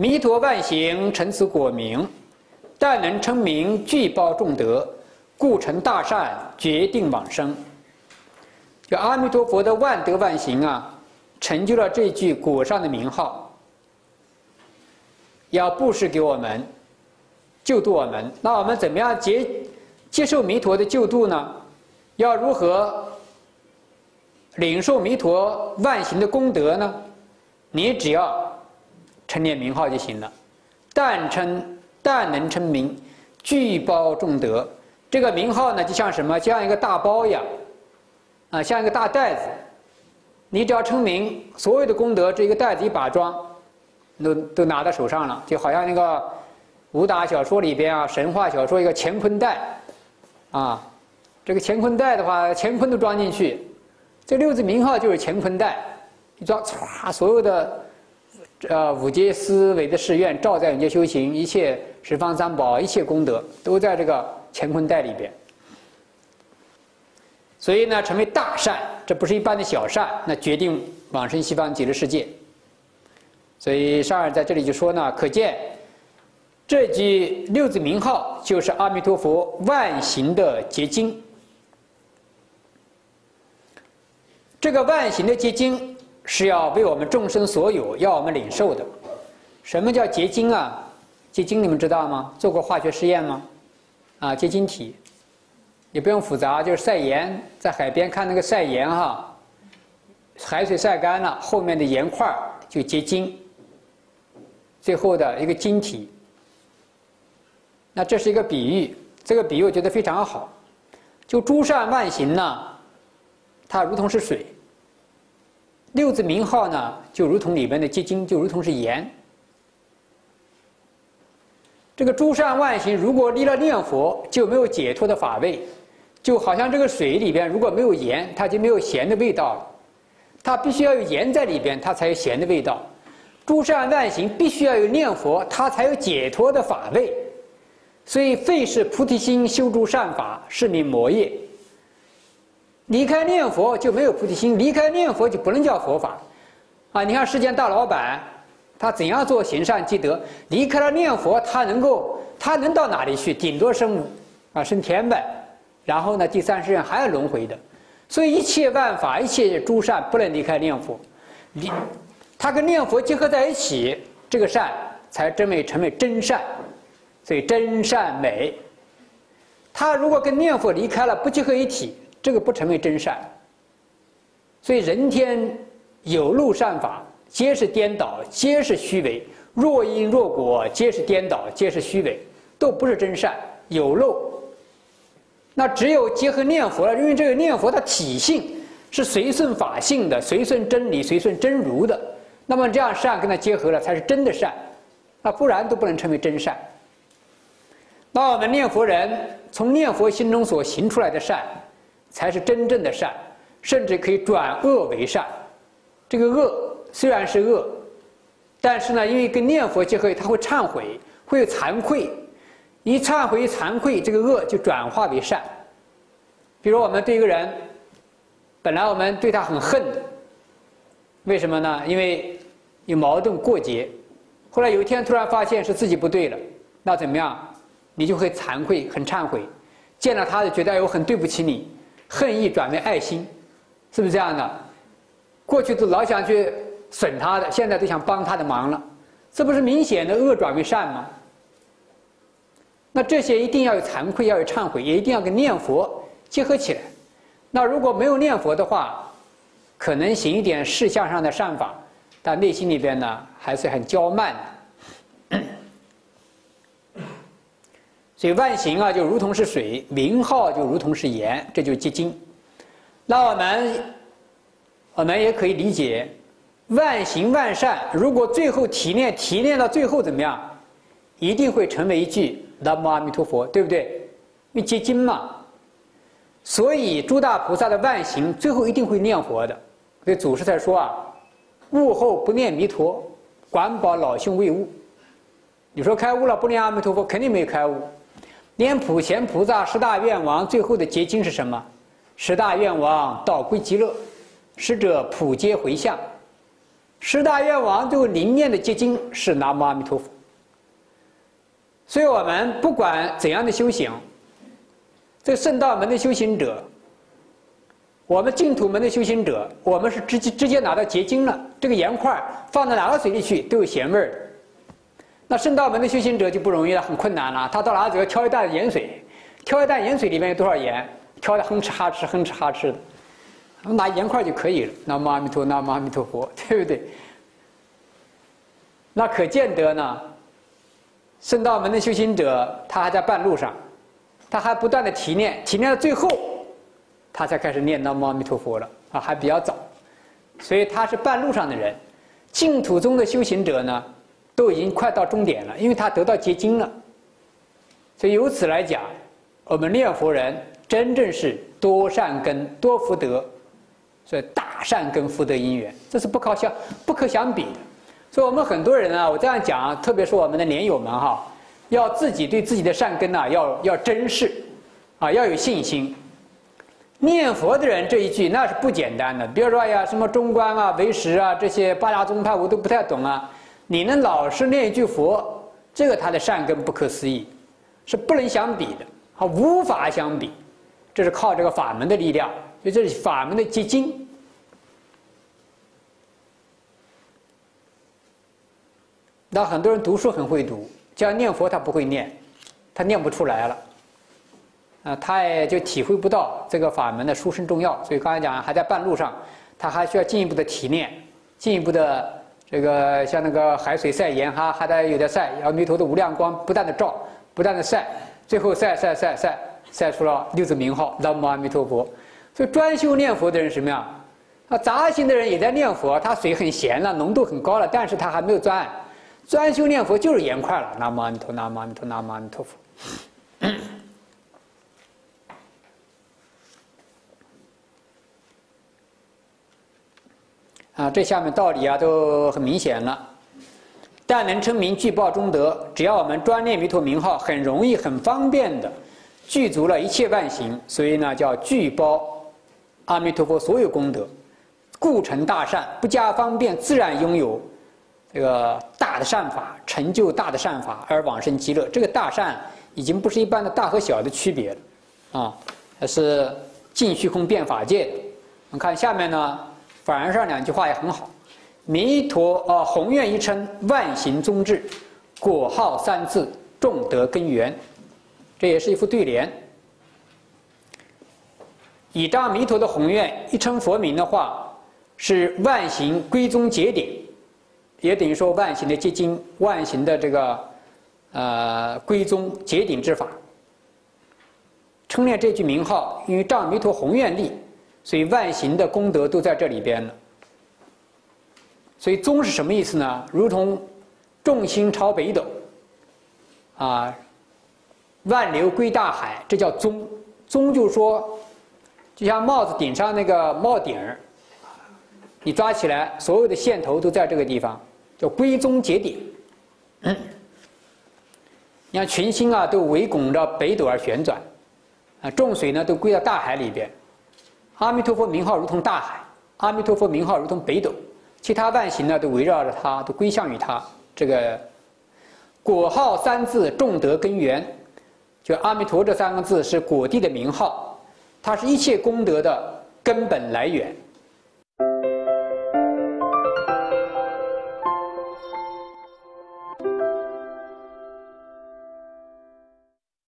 弥陀万行，成此果名。但能称名，具报众德，故成大善，决定往生。就阿弥陀佛的万德万行啊，成就了这句果上的名号，要布施给我们，救度我们。那我们怎么样接受弥陀的救度呢？要如何领受弥陀万行的功德呢？你只要称念名号就行了。但能称名，具报众德。这个名号呢，就像什么？就像一个大包一样，啊，像一个大袋子。你只要称名，所有的功德这一个袋子一把装，都拿到手上了，就好像那个武打小说里边啊，神话小说一个乾坤袋，啊，这个乾坤袋的话，乾坤都装进去。这六字名号就是乾坤袋，一装，唰，所有的。五劫思维的誓愿，照在永劫修行，一切十方三宝，一切功德都在这个乾坤袋里边。所以呢，成为大善，这不是一般的小善，那决定往生西方极乐世界。所以上人在这里就说呢，可见这句六字名号就是阿弥陀佛万行的结晶。这个万行的结晶是要为我们众生所有，要我们领受的。什么叫结晶啊？结晶你们知道吗？做过化学实验吗？啊，结晶体，也不用复杂，就是晒盐，在海边看那个晒盐哈，海水晒干了，后面的盐块就结晶，最后的一个晶体。那这是一个比喻，这个比喻我觉得非常好。就诸善万行呢，它如同是水。六字名号呢，就如同里面的结晶，就如同是盐。这个诸善万行，如果离了念佛，就没有解脱的法味。就好像这个水里边如果没有盐，它就没有咸的味道了。它必须要有盐在里边，它才有咸的味道。诸善万行必须要有念佛，它才有解脱的法味。所以费是菩提心，修诸善法，是名魔业。离开念佛就没有菩提心，离开念佛就不能叫佛法，啊！你看世间大老板，他怎样做行善积德？离开了念佛，他能到哪里去？顶多升天呗。然后呢，第三世人还要轮回的。所以一切万法，一切诸善不能离开念佛，他跟念佛结合在一起，这个善才成为真善。所以真善美。他如果跟念佛离开了，不结合一体。这个不成为真善，所以人天有漏善法，皆是颠倒，皆是虚伪。若因若果，皆是颠倒，皆是虚伪，都不是真善，有漏。那只有结合念佛了，因为这个念佛它体性是随顺法性的，随顺真理，随顺真如的。那么这样善跟它结合了，才是真的善，那不然都不能称为真善。那我们念佛人从念佛心中所行出来的善，才是真正的善，甚至可以转恶为善。这个恶虽然是恶，但是呢，因为跟念佛结合，他会忏悔，会有惭愧。一忏悔、惭愧，这个恶就转化为善。比如我们对一个人，本来我们对他很恨的，为什么呢？因为有矛盾过节。后来有一天突然发现是自己不对了，那怎么样？你就会惭愧，很忏悔。见了他就觉得哎，我很对不起你。恨意转为爱心，是不是这样的？过去都老想去损他的，现在都想帮他的忙了，这不是明显的恶转为善吗？那这些一定要有惭愧，要有忏悔，也一定要跟念佛结合起来。那如果没有念佛的话，可能行一点事项上的善法，但内心里边呢还是很骄慢的。所以万行啊，就如同是水；名号就如同是盐，这就是结晶。那我们也可以理解，万行万善，如果最后提炼到最后怎么样，一定会成为一句南无阿弥陀佛，对不对？因为结晶嘛。所以诸大菩萨的万行最后一定会念佛的。所以祖师才说啊，悟后不念弥陀，管保老兄未悟。你说开悟了不念阿弥陀佛，肯定没有开悟。连普贤菩萨十大愿王最后的结晶是什么？十大愿王导归极乐，使者普皆回向。 十大愿王就灵念的结晶是南无阿弥陀佛。所以我们不管怎样的修行，这圣道门的修行者，我们净土门的修行者，我们是直接拿到结晶了。这个盐块放到哪个水里去都有咸味儿。那圣道门的修行者就不容易了，很困难了。他到哪里要挑一担盐水，挑一担盐水里面有多少盐，挑的哼哧哈哧哼哧哈哧的，拿盐块就可以了。南无阿弥陀，南无阿弥陀佛，对不对？那可见得呢，圣道门的修行者他还在半路上，他还不断的提念，提念到最后，他才开始念南无阿弥陀佛了啊，还比较早，所以他是半路上的人。净土中的修行者呢，都已经快到终点了，因为他得到结晶了。所以由此来讲，我们念佛人真正是多善根多福德，所以大善根福德因缘，这是不可相比的。所以我们很多人啊，我这样讲，特别是我们的年友们哈，要自己对自己的善根呐，要珍视，啊，要有信心。念佛的人这一句那是不简单的，比如说哎呀，什么中观啊、唯识啊这些八大宗派我都不太懂啊，你能老是念一句佛，这个他的善根不可思议，是不能相比的，啊，无法相比，这是靠这个法门的力量，所以这是法门的结晶。那很多人读书很会读，这样念佛他不会念，他念不出来了。他也就体会不到这个法门的殊胜重要，所以刚才讲还在半路上，他还需要进一步的提炼，进一步的这个像那个海水晒盐哈，还得有的晒，阿弥陀的无量光不断的照，不断的晒，最后晒出了六字名号南无阿弥陀佛。所以专修念佛的人什么样？杂行的人也在念佛，他水很咸了，浓度很高了，但是他还没有专案。专修念佛就是盐块了，南无阿弥陀，南无阿弥陀，南无阿弥陀佛。这下面道理啊都很明显了。但能称名具报中德，只要我们专念弥陀名号，很容易、很方便的具足了一切万行，所以呢叫具报阿弥陀佛所有功德，故成大善，不加方便，自然拥有这个大的善法，成就大的善法而往生极乐。这个大善已经不是一般的大和小的区别了啊，而是尽虚空遍法界的。我们看下面呢。反而上两句话也很好，弥陀宏愿一称，万行宗旨，果号三字，众德根源，这也是一副对联。以彰弥陀的宏愿，一称佛名的话，是万行归宗结点，也等于说万行的结晶，万行的这个归宗结顶之法。称念这句名号，因为彰弥陀宏愿力。所以万行的功德都在这里边了。所以宗是什么意思呢？如同众星朝北斗，万流归大海，这叫宗。宗就是说，就像帽子顶上那个帽顶儿，你抓起来，所有的线头都在这个地方，叫归宗结顶。你看群星啊，都围拱着北斗而旋转，众水呢都归到大海里边。阿弥陀佛名号如同大海，阿弥陀佛名号如同北斗，其他万行呢都围绕着它，都归向于它。这个果号三字，众德根源，就阿弥陀这三个字是果地的名号，它是一切功德的根本来源。